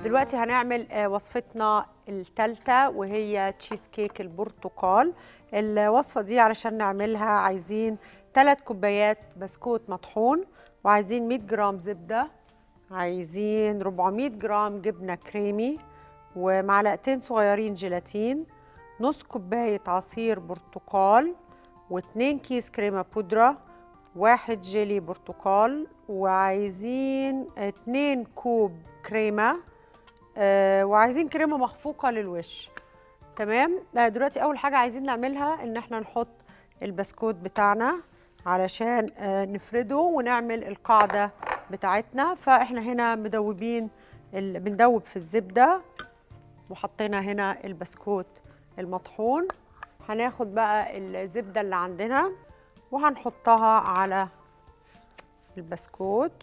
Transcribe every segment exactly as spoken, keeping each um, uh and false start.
دلوقتي هنعمل وصفتنا الثالثة وهي تشيز كيك البرتقال. الوصفة دي علشان نعملها عايزين ثلاث كوبايات بسكوت مطحون، وعايزين مية جرام زبدة، عايزين أربعمية جرام جبنة كريمي، ومعلقتين صغيرين جيلاتين، نص كوباية عصير برتقال، واتنين كيس كريمة بودرة، واحد جيلي برتقال، وعايزين اتنين كوب كريمة، آه وعايزين كريمة مخفوقة للوش. تمام. دلوقتي أول حاجة عايزين نعملها إن احنا نحط البسكوت بتاعنا علشان آه نفرده ونعمل القاعدة بتاعتنا. فاحنا هنا مدوبين ال... بندوب في الزبدة، وحطينا هنا البسكوت المطحون. هناخد بقى الزبدة اللي عندنا وهنحطها على البسكوت،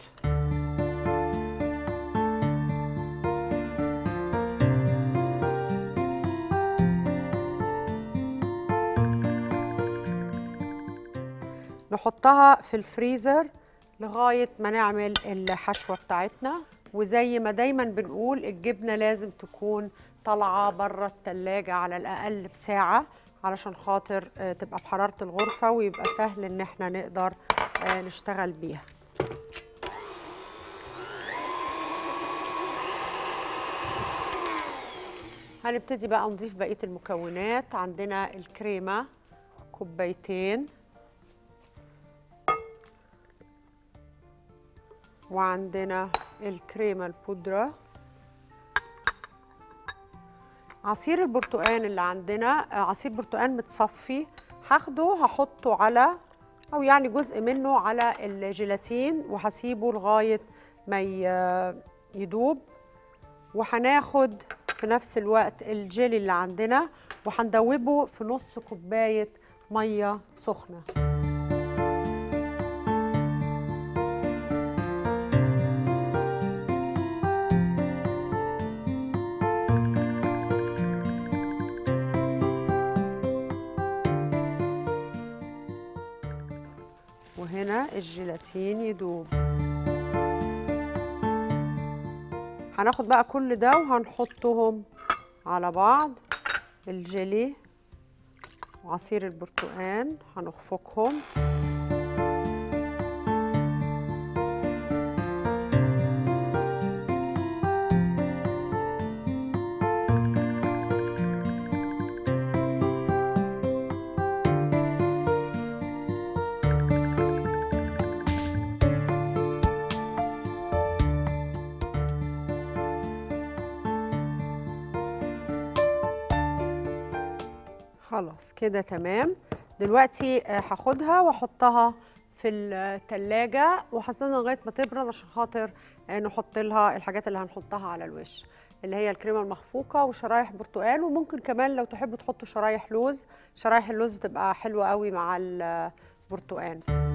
نحطها في الفريزر لغاية ما نعمل الحشوة بتاعتنا. وزي ما دايما بنقول الجبنة لازم تكون طالعة بره التلاجة على الأقل بساعة، علشان خاطر تبقى بحرارة الغرفة ويبقى سهل إن احنا نقدر نشتغل بيها. هنبتدي بقى نضيف بقية المكونات. عندنا الكريمة كوبايتين، وعندنا الكريمة البودرة، عصير البرتقان اللي عندنا عصير برتقان متصفي، هاخده هحطه على او يعني جزء منه على الجيلاتين وهسيبه لغاية ما يدوب. وهناخد في نفس الوقت الجيلي اللي عندنا وهندوبه في نص كوباية مية سخنة. وهنا الجيلاتين يدوب. هناخد بقى كل ده وهنحطهم على بعض، الجيلي وعصير البرتقان هنخفقهم، خلاص كده تمام. دلوقتي هاخدها واحطها في التلاجة وهستنى لغايه ما تبرد عشان خاطر نحط لها الحاجات اللي هنحطها على الوش، اللي هي الكريمه المخفوقه وشرايح برتقال، وممكن كمان لو تحبوا تحطوا شرايح لوز. شرايح اللوز بتبقى حلوه قوي مع البرتقال.